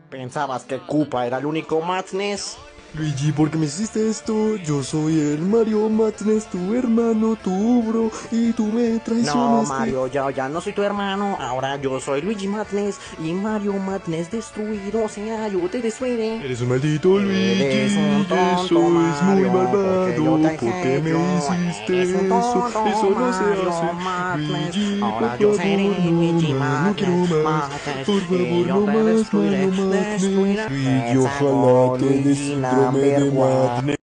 ¿Pensabas que Koopa era el único Madness? Luigi, ¿por qué me hiciste esto? Yo soy el Mario Madness, tu hermano, tu bro, y tú me No, traicionaste. Mario, ya no soy tu hermano. Ahora yo soy Luigi Madness y Mario Madness destruido. O sea, yo te destruiré. Eres un maldito Eres un Luigi, tonto, eso es muy Mario, porque yo te malvado. ¿Por qué dejé me yo. Eres un hiciste eso? tonto, Eso no se Mario hace. Madness. Luigi, por Ahora yo seré favor, no Luigi más, no quiero Madness, más. Madness, Por y favor, yo no te más destruiré, Mario Madness. destruiré. Luigi, Let's ojalá go, te dé Luigi síndrome number de one. Madness.